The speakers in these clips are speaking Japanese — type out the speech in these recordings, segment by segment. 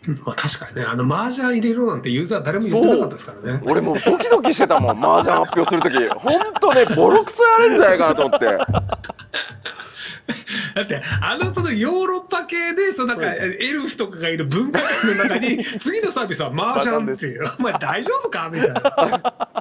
まあ確かにね、麻雀入れろなんてユーザー誰も言ってなかったですからね。 俺もうドキドキしてたもん、麻雀発表するとき。ほんとね、ボロクソやれんじゃないかなと思って。 だってそのヨーロッパ系でなんかエルフとかがいる文化圏の中に次のサービスは麻雀っていう、お前大丈夫かみたいな。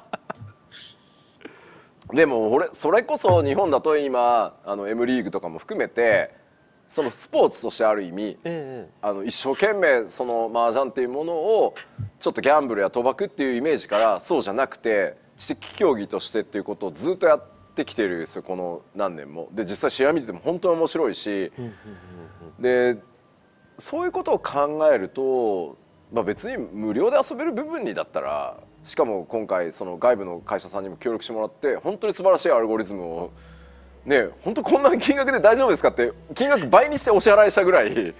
でも俺それこそ日本だと今Mリーグとかも含めてそのスポーツとしてある意味、一生懸命その麻雀っていうものをちょっとギャンブルや賭博っていうイメージからそうじゃなくて知的競技としてっていうことをずっとやってきてるんですよ、この何年も。で実際試合見てても本当に面白いし、でそういうことを考えると、まあ、別に無料で遊べる部分にだったら、しかも今回その外部の会社さんにも協力してもらって本当に素晴らしいアルゴリズムをね、本当こんな金額で大丈夫ですかって金額倍にしてお支払いしたぐらい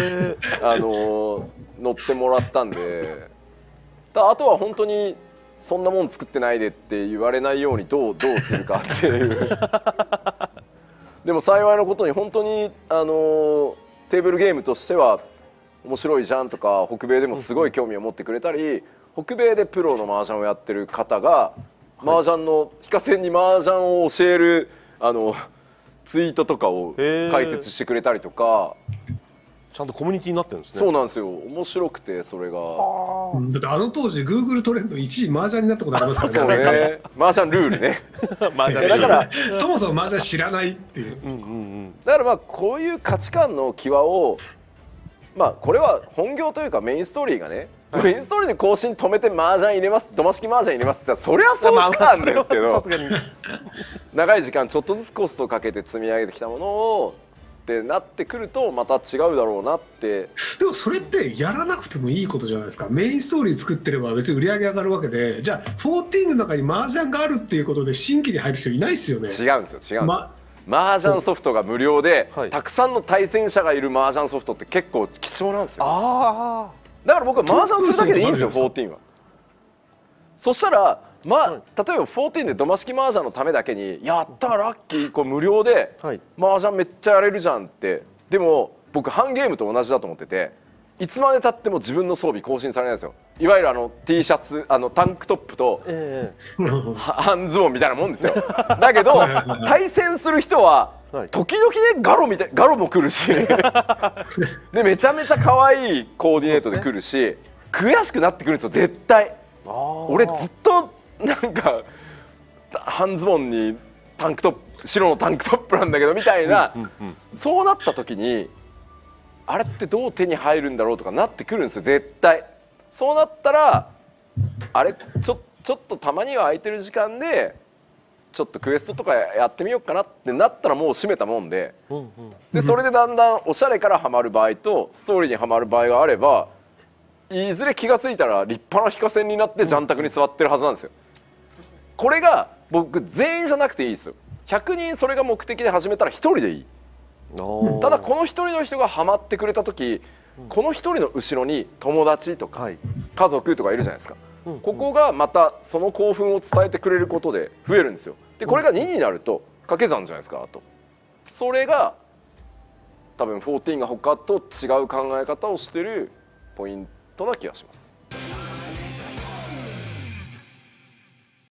乗ってもらったんで、あとは本当にそんなもん作ってないでって言われないようにどうするかっていうでも幸いのことに本当にテーブルゲームとしては面白いじゃんとか、北米でもすごい興味を持ってくれたり、北米でプロの麻雀をやってる方が麻雀の非課線に麻雀を教えるツイートとかを解説してくれたりとか、 ちゃんとコミュニティになってるんですね。 そうなんですよ、面白くてそれが。 だって当時 Google トレンド1位麻雀になったことありますからね。 そうね、麻雀ルールね麻雀だからそもそも麻雀知らないっていう。 だからまあこういう価値観の際を、まあこれは本業というかメインストーリーがね、メインストーリーで更新止めて麻雀入れます、土間式麻雀入れますって言ったらそりゃそうなんですけど、長い時間ちょっとずつコストをかけて積み上げてきたものをってなってくるとまた違うだろうなって。 でもそれってやらなくてもいいことじゃないですか。メインストーリー作ってれば別に売り上げ上がるわけで、じゃあ14の中に麻雀があるっていうことで新規に入る人いないですよね。 違うんですよ、麻雀ソフトが無料で、たくさんの対戦者がいる麻雀ソフトって結構貴重なんですよ。だから僕は麻雀するだけでいいんですよ、14は。そしたら例えば14で土間式麻雀のためだけにやったーラッキー、これ無料で麻雀めっちゃやれるじゃんって。でも僕ハンゲームと同じだと思ってて、いつまでたっても自分の装備更新されないんですよ。いわゆるT シャツタンクトップと半ズボンみたいなもんですよ。だけど対戦する人は時々ねガロも来るしでめちゃめちゃ可愛いコーディネートで来るし、悔しくなってくるんですよ絶対。俺ずっとなんか半ズボンに白のタンクトップなんだけどみたいな、そうなった時にあれってどう手に入るんだろうとかなってくるんですよ絶対。そうなったらあれちょっとたまには空いてる時間でちょっとクエストとかやってみようかなってなったらもう閉めたもんで、それでだんだんおしゃれからハマる場合とストーリーにはまる場合があれば、いずれ気が付いたら立派な非課線になってジャン卓に座ってるはずなんですよ。これが僕全員じゃなくていいですよ。100人それが目的で始めたら1人でいい。ただこの1人の人がハマってくれた時、この1人の後ろに友達とか家族とかいるじゃないですか。ここがまたその興奮を伝えてくれることで増えるんですよ。でこれが2になると掛け算じゃないですか。あとそれが多分14が他と違う考え方をしてるポイントな気がします。